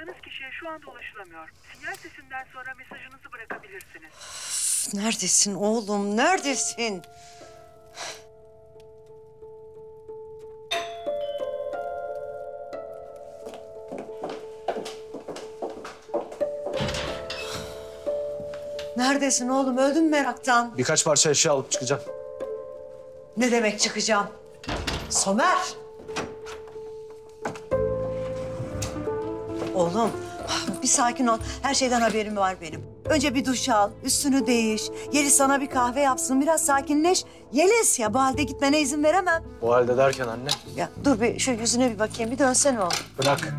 aradığınız kişiye şu anda ulaşılamıyor. Sinyal sesinden sonra mesajınızı bırakabilirsiniz. Neredesin oğlum, neredesin? Neredesin oğlum? Öldün mü meraktan? Birkaç parça eşya alıp çıkacağım. Ne demek çıkacağım? Somer! Oğlum, bir sakin ol. Her şeyden haberim var benim. Önce bir duş al, üstünü değiş. Yeliz sana bir kahve yapsın, biraz sakinleş. Yeliz, ya bu halde gitmene izin veremem. O halde derken anne? Ya dur bir şu yüzüne bir bakayım, bir dönsene oğlum. Bırak.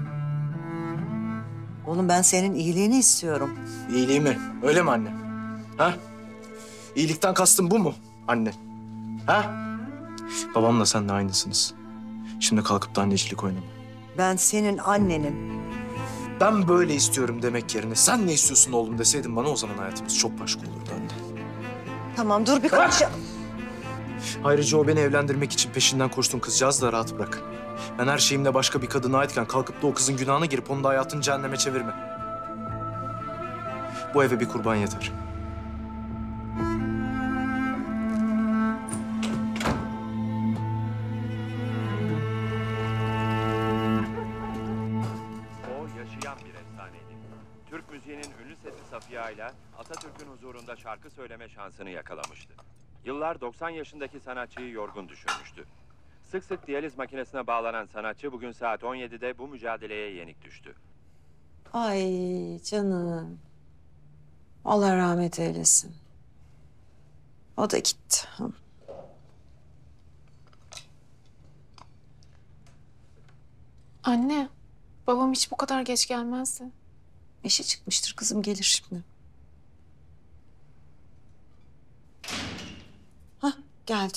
Oğlum ben senin iyiliğini istiyorum. İyiliği mi? Öyle mi anne? Ha? İyilikten kastın bu mu anne? Ha? Babamla sen de aynısınız. Şimdi kalkıp da annecilik oynama. Ben senin annenim. Ben böyle istiyorum demek yerine sen ne istiyorsun oğlum deseydin bana, o zaman hayatımız çok başka olurdu anne. Tamam dur bir konuşalım. Ayrıca o beni evlendirmek için peşinden koştuğun kızcağızı da rahat bırak. Ben her şeyimle başka bir kadına aitken kalkıp da o kızın günahına girip onu da hayatını cehenneme çevirme. Bu eve bir kurban yeter. O yaşayan bir efsaneydi. Türk müziğinin ünlü sesi Safiye ile Atatürk'ün huzurunda şarkı söyleme şansını yakalamıştı. Yıllar 90 yaşındaki sanatçıyı yorgun düşürmüştü. Sık sık diyaliz makinesine bağlanan sanatçı bugün saat 17'de bu mücadeleye yenik düştü. Ay canım. Allah rahmet eylesin. O da gitti. Anne, babam hiç bu kadar geç gelmezdi. İşi çıkmıştır kızım, gelir şimdi. Hah, geldi.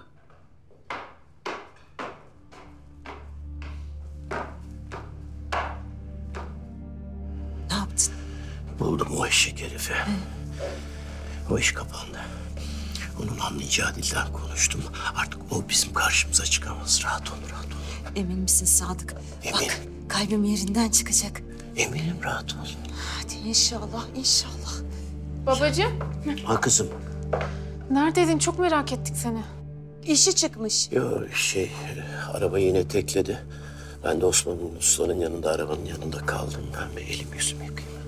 Ne yaptın? Buldum o eşek herifi. O iş kapandı. Onun anlayacağı dilden konuştum. Artık o bizim karşımıza çıkamaz. Rahat ol, rahat ol. Emin misin Sadık? Eminim. Bak, kalbim yerinden çıkacak. Eminim, rahat ol. Hadi inşallah, inşallah. Babacığım, Ha kızım. neredeydin? Çok merak ettik seni. İşi çıkmış. Yo arabayı yine tekledi. Ben de Osman'ın Usta'nın yanında, arabanın yanında kaldım. Ben bir elimi yüzümü yıkayayım.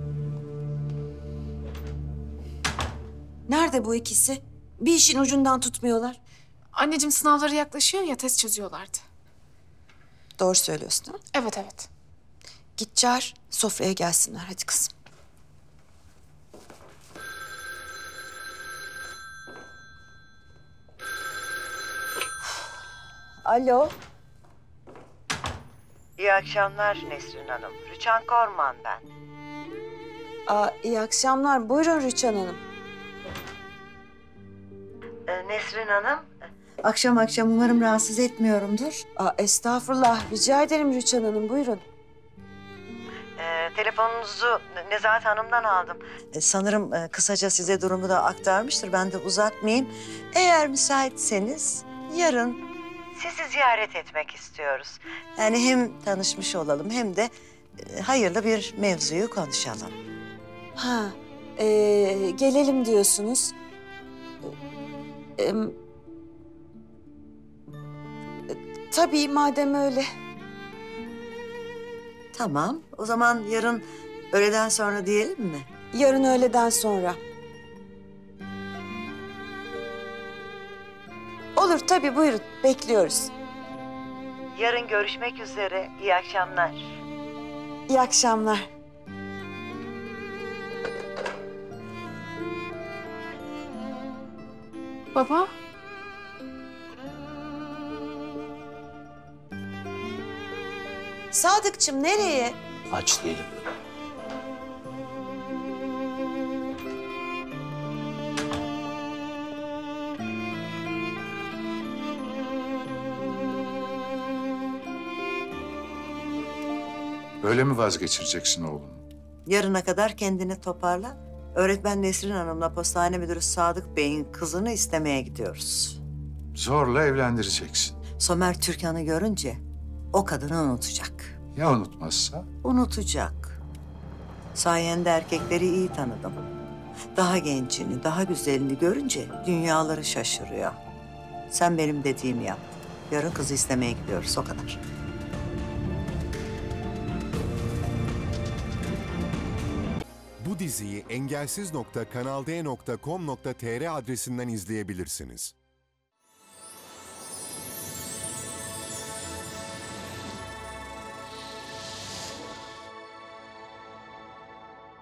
Nerede bu ikisi? Bir işin ucundan tutmuyorlar. Anneciğim sınavları yaklaşıyor ya, test çözüyorlardı. Doğru söylüyorsun değil mi? Evet, evet. Git çağır, sofraya gelsinler. Hadi kızım. Alo. İyi akşamlar Nesrin Hanım. Rüçhan Korman ben. İyi akşamlar. Buyurun Rüçhan Hanım. Nesrin Hanım. Akşam akşam umarım rahatsız etmiyorumdur. Estağfurullah. Rica ederim Rüçhan Hanım. Buyurun. Telefonunuzu Nezahat Hanım'dan aldım. Sanırım kısaca size durumu da aktarmıştır. Ben de uzatmayayım. Eğer müsaitseniz yarın sizi ziyaret etmek istiyoruz. Yani hem tanışmış olalım hem de hayırlı bir mevzuyu konuşalım. Ha, gelelim diyorsunuz. Tabii madem öyle. Tamam. O zaman yarın öğleden sonra diyelim mi? Yarın öğleden sonra. Olur tabii, buyurun. Bekliyoruz. Yarın görüşmek üzere. İyi akşamlar. İyi akşamlar. Baba, Sadıkçım nereye? Aç değilim. Böyle mi vazgeçireceksin oğlum? Yarına kadar kendini toparla. Öğretmen Nesrin Hanım'la postane müdürü Sadık Bey'in kızını istemeye gidiyoruz. Zorla evlendireceksin. Somer Türkan'ı görünce o kadını unutacak. Ya unutmazsa? Unutacak. Sayende erkekleri iyi tanıdım. Daha gençini, daha güzelini görünce dünyaları şaşırıyor. Sen benim dediğimi yap. Yarın kızı istemeye gidiyoruz, o kadar. Bu diziyi engelsiz.kanalde.com.tr adresinden izleyebilirsiniz.